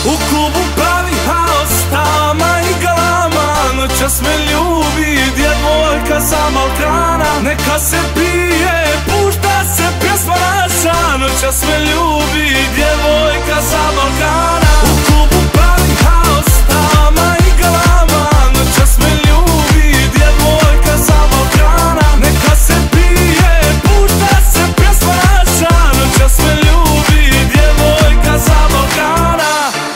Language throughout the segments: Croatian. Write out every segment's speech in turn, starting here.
U klubu pravi haos, tama i galama. Noćas me ljubi djevojka sa Balkana. Neka se pije, pušta se pjesma naša. Noćas me ljubi djevojka sa Balkana. U klubu pravi haos, tama i galama. Noćas me ljubi djevojka sa Balkana. Neka se pije, pušta se pjesma naša. Noćas me ljubi djevojka sa Balkana.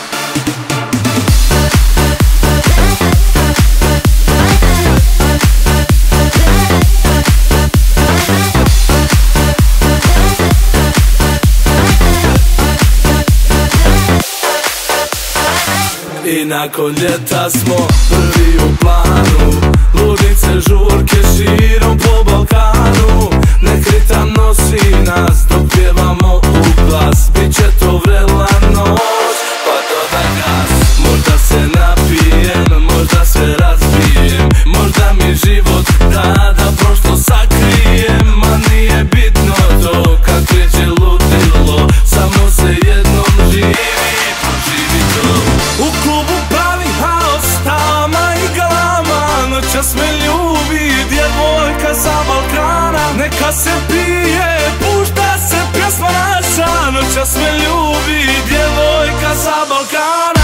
I nakon ljeta smo prvi u planu. Ludnice, žurke širom po Balkanu. Nek ritam nosi nas dok pjevamo u glas. Biće to vrela noć, pa dodaj gas. Možda se napijem, možda se razbijem. Možda mi život da prošlo sakrijem. Ma nije bitno to kad kreće ludilo. Samo se jednom živi, proživi to. U klubu pravi haos, tama i galama. Noćas me ljubi djevojka sa Balkana. Neka se pije, pušta se pjesma naša. Noćas me ljubi djevojka sa Balkana.